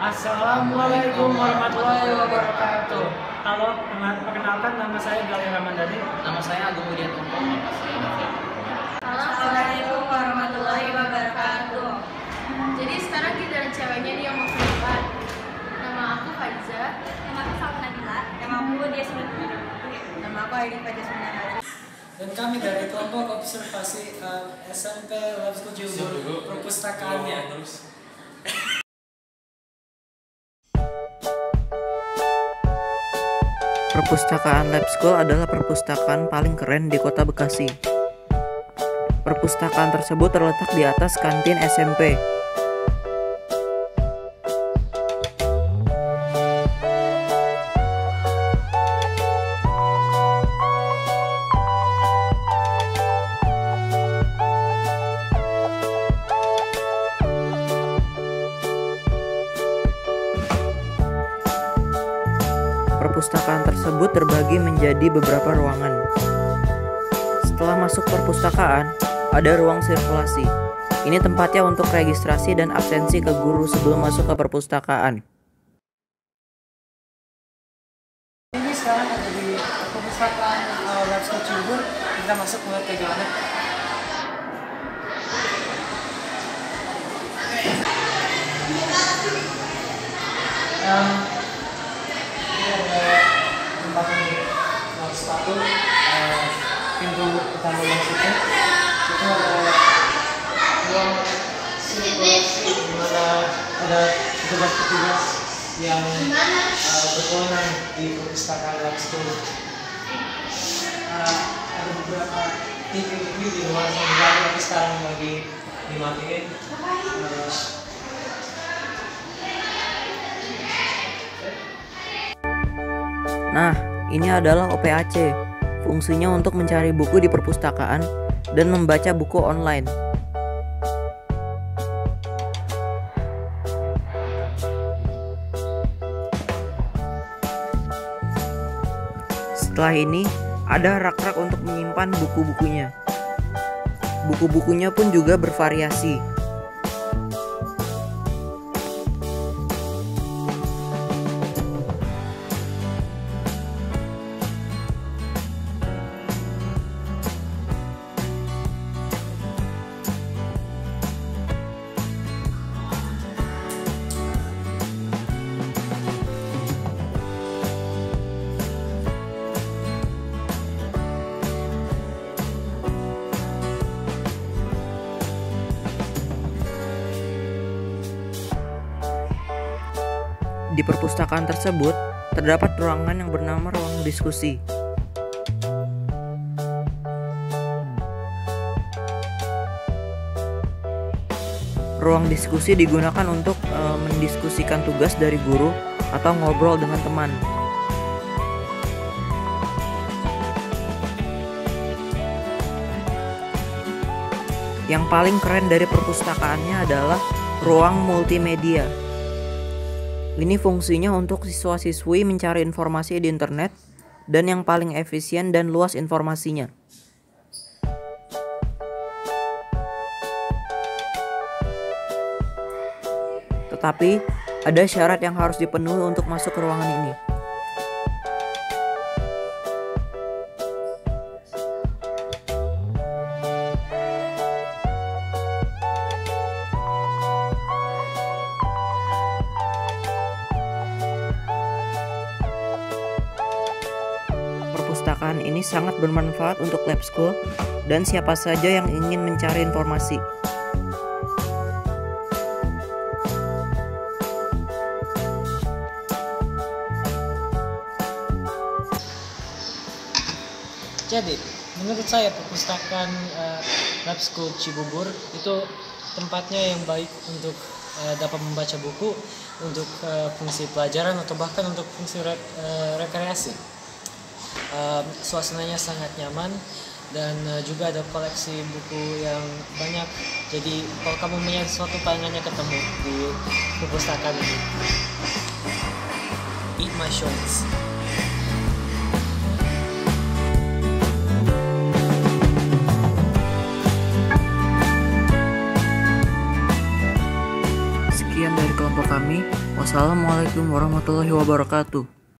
Assalamualaikum warahmatullahi wabarakatuh. Halo, perkenalkan nama saya Gali Ramandani. Nama saya Agung Budian Tompo. Assalamualaikum warahmatullahi wabarakatuh. Jadi sekarang kita ada ceweknya nih yang mau kenalan. Nama aku Faiza. Nama aku Salma Nabila. Nama aku Dia Sunan. Nama aku Aini Faiza Sunan. Dan kami dari kelompok observasi SMP Lab School Cibubur, perpustakaannya. Perpustakaan Lab School adalah perpustakaan paling keren di kota Bekasi. Perpustakaan tersebut terletak di atas kantin SMP. Perpustakaan tersebut terbagi menjadi beberapa ruangan. Setelah masuk perpustakaan, ada ruang sirkulasi. Ini tempatnya untuk registrasi dan absensi ke guru sebelum masuk ke perpustakaan. Ini sekarang ada di perpustakaan Lab School Cibubur. Kita masuk mulai ke jalan. Tempat untuk sepatu, pintu utama masuknya itu ada ruang sirkulasi di mana ada petugas-petugas yang berkewenang di perpustakaan Lab School. Ada beberapa TV di luar sana, tapi sekarang lagi dimatiin. Nah, ini adalah OPAC. Fungsinya untuk mencari buku di perpustakaan dan membaca buku online. Setelah ini, ada rak-rak untuk menyimpan buku-bukunya. Buku-bukunya pun juga bervariasi. Di perpustakaan tersebut, terdapat ruangan yang bernama ruang diskusi. Ruang diskusi digunakan untuk mendiskusikan tugas dari guru atau ngobrol dengan teman. Yang paling keren dari perpustakaannya adalah ruang multimedia. Ini fungsinya untuk siswa-siswi mencari informasi di internet dan yang paling efisien dan luas informasinya. Tetapi, ada syarat yang harus dipenuhi untuk masuk ke ruangan ini. Perpustakaan ini sangat bermanfaat untuk lab school dan siapa saja yang ingin mencari informasi. Jadi, menurut saya perpustakaan Lab School Cibubur itu tempatnya yang baik untuk dapat membaca buku, untuk fungsi pelajaran atau bahkan untuk fungsi rekreasi. Suasananya sangat nyaman dan juga ada koleksi buku yang banyak. Jadi kalau kamu punya sesuatu pengennya ketemu di perpustakaan ini. Eat my shorts. Sekian dari kelompok kami. Wassalamualaikum warahmatullahi wabarakatuh.